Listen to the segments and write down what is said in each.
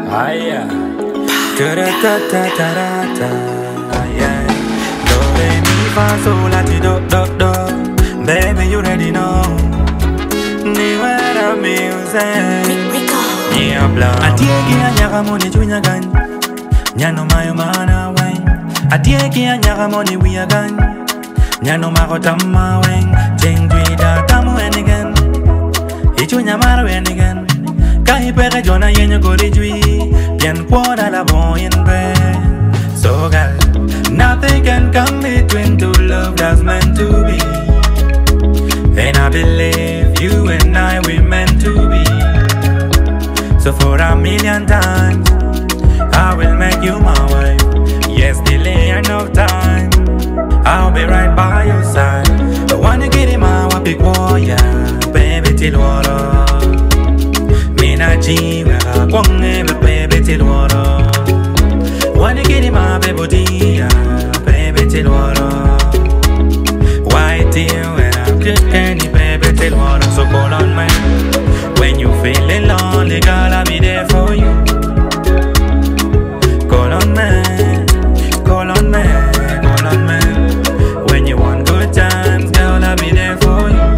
Aya, da da da da da da da. Yeah. Do re mi fa sol la ti do do do. Baby, you already know. NewEraMusic. Nyinga Blamo. Atieki anyaka moni chunya gan. Nyano mayo mana weng. Atieki anyaka moni wiya gan. Nyano mako tamma weng. Ching tweeda tamu enigen. Ichunya maro enigen. Kahi pere jona yenyo kori jui. Bien kwada la boy in bed. So girl, nothing can come between two love that's meant to be. And I believe you and I we meant to be. So for a million times I will make you my wife. Yes, delay enough time, I'll be right by your side. I wanna get in my big warrior, baby till water. Mina jiwa kwange baby till water. Wanna get in my baby baby till water. Why till when I'm good candy baby till water. So call on me when you feeling lonely, girl I'll be there for you. Call on me, call on me, call on me. When you want good times, girl I'll be there for you.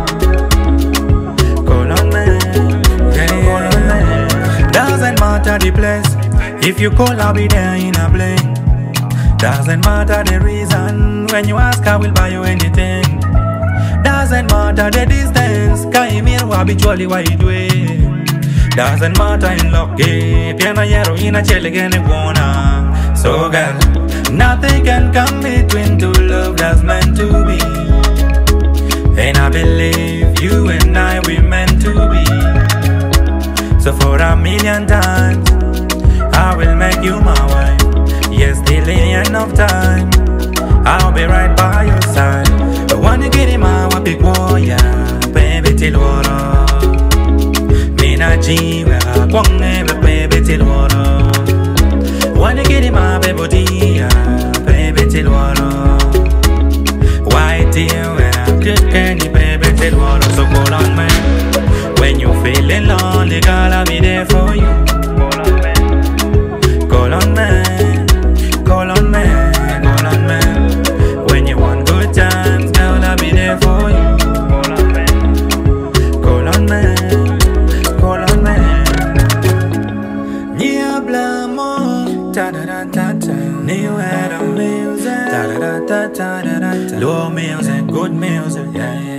Call on me, call on me. Doesn't matter the place, if you call I'll be there in a blink. Doesn't matter the reason, when you ask I will buy you anything. Doesn't matter the distance, kaimir habitually why you do it. Doesn't matter in luck, piano yero in a chelegene wanna. So girl, nothing can come between two love that's meant to be. And I believe you and I we meant to be. So for a million times I will make you my wife. Yes, delay enough time, I'll be right by your side. I wanna get in my big warrior, baby till water. Mina jiwa kwange baby till water. Wanna get in my baby baby till water. Why till when I'm good candy baby till water. So call on me when you feeling lonely, girl I'll be there for you. Call on me, call on me, call on me. When you want good times, girl I'll be there for you. Call on me, call on me. Nyinga Blamo, da da da da da. NewEraMusic, da da da da da da da. Low music, good music, yeah.